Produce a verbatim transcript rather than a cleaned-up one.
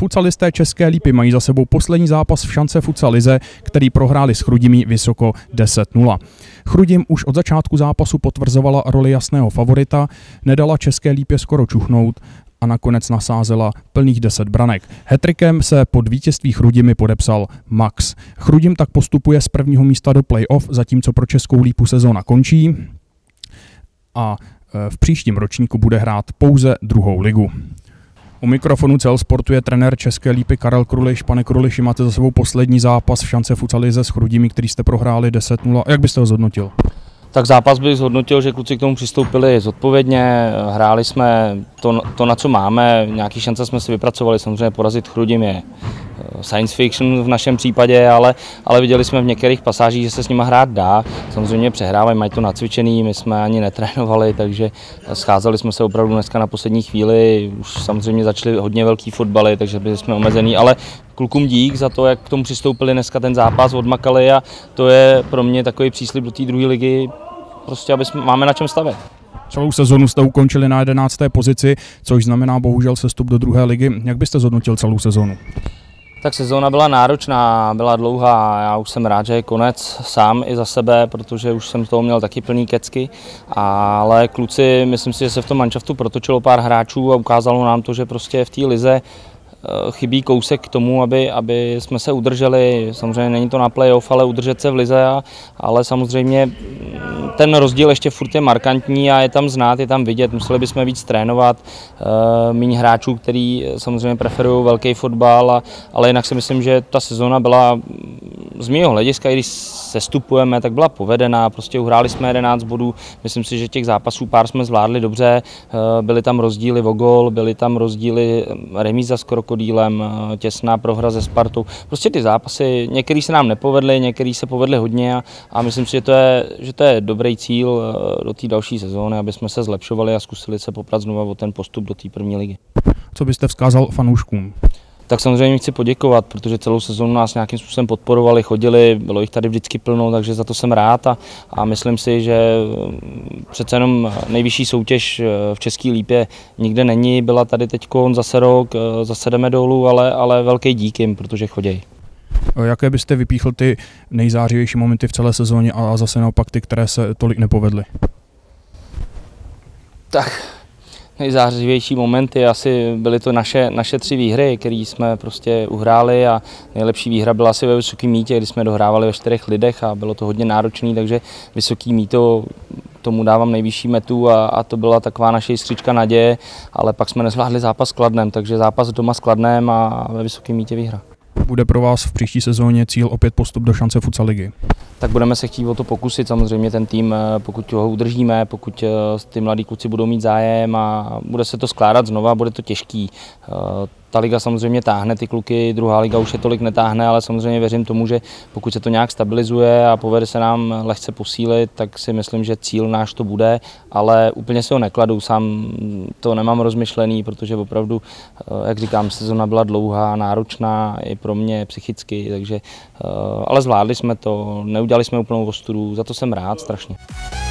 Futsalisté České Lípy mají za sebou poslední zápas v šance futsal lize, který prohráli s Chrudimí vysoko deset nula. Chrudim už od začátku zápasu potvrzovala roli jasného favorita, nedala České Lípě skoro čuchnout a nakonec nasázela plných deset branek. Hattrickem se pod vítězství Chrudimi podepsal Max. Chrudim tak postupuje z prvního místa do play-off, zatímco pro Českou Lípu sezóna končí a v příštím ročníku bude hrát pouze druhou ligu. U mikrofonu C L Sportu je trenér České Lípy Karel Kruliš. Pane Kruliši, máte za sebou poslední zápas v šance futsal lize s Chrudimi, který jste prohráli deset nula. Jak byste ho zhodnotil? Tak zápas bych zhodnotil, že kluci k tomu přistoupili zodpovědně, hráli jsme to, to, na co máme, nějaké šance jsme si vypracovali, samozřejmě porazit Chrudim je science fiction v našem případě, ale, ale viděli jsme v některých pasážích, že se s nimi hrát dá, samozřejmě přehrávají, mají to nacvičený, my jsme ani netrénovali, takže scházeli jsme se opravdu dneska na poslední chvíli, už samozřejmě začaly hodně velký fotbaly, takže byli jsme omezený, ale klukům dík za to, jak k tomu přistoupili dneska ten zápas, odmakali a to je pro mě takový příslib do té druhé ligy, prostě aby jsme, máme na čem stavět. Celou sezonu jste ukončili na jedenácté pozici, což znamená bohužel sestup do druhé ligy. Jak byste zhodnotil celou sezonu? Tak sezóna byla náročná, byla dlouhá, já už jsem rád, že je konec sám i za sebe, protože už jsem z toho měl taky plný kecky, ale kluci, myslím si, že se v tom manšaftu protočilo pár hráčů a ukázalo nám to, že prostě v té lize chybí kousek k tomu, aby, aby jsme se udrželi, samozřejmě není to na playoff, ale udržet se v lize, a, ale samozřejmě ten rozdíl ještě furt je markantní a je tam znát, je tam vidět, museli bychom víc trénovat, e, méně hráčů, který samozřejmě preferují velký fotbal, a, ale jinak si myslím, že ta sezóna byla z mého hlediska, i když sestupujeme, tak byla povedená, prostě uhráli jsme jedenáct bodů, myslím si, že těch zápasů pár jsme zvládli dobře, e, byly tam rozdíly o gól, byly tam rozdíly remíza s Krokodýlem, těsná prohra ze Spartou. Prostě ty zápasy, některý se nám nepovedly, některý se povedly hodně a, a myslím si, že to je, že to je dobrý cíl do té další sezóny, aby jsme se zlepšovali a zkusili se poprat znova o ten postup do té první ligy. Co byste vzkázal fanouškům? Tak samozřejmě chci poděkovat, protože celou sezónu nás nějakým způsobem podporovali, chodili, bylo jich tady vždycky plno, takže za to jsem rád a, a myslím si, že přece jenom nejvyšší soutěž v České Lípě nikde není, byla tady teď zase rok, zase jdeme dolů, ale, ale velký dík jim, protože chodějí. Jaké byste vypíchl ty nejzářivější momenty v celé sezóně a zase naopak ty, které se tolik nepovedly? Tak nejzářivější momenty asi byly to naše, naše tři výhry, které jsme prostě uhráli, a nejlepší výhra byla asi ve Vysokém Mítě, kdy jsme dohrávali ve čtyřech lidech a bylo to hodně náročné, takže Vysoký Míto, tomu dávám nejvyšší metu a, a to byla taková naše jistřička naděje, ale pak jsme nezvládli zápas s Kladnem, takže zápas doma s Kladnem a ve Vysokém Mítě výhra. Bude pro vás v příští sezóně cíl opět postup do šance futsal ligy? Tak budeme se chtít o to pokusit, samozřejmě ten tým, pokud ho udržíme, pokud ty mladí kluci budou mít zájem a bude se to skládat znova, bude to těžký. Ta liga samozřejmě táhne ty kluky, druhá liga už je tolik netáhne, ale samozřejmě věřím tomu, že pokud se to nějak stabilizuje a povede se nám lehce posílit, tak si myslím, že cíl náš to bude, ale úplně si ho nekladu, sám to nemám rozmyšlený, protože opravdu, jak říkám, sezona byla dlouhá, náročná i pro mě psychicky, takže, ale zvládli jsme to, neudělali jsme úplnou ostudu, za to jsem rád strašně.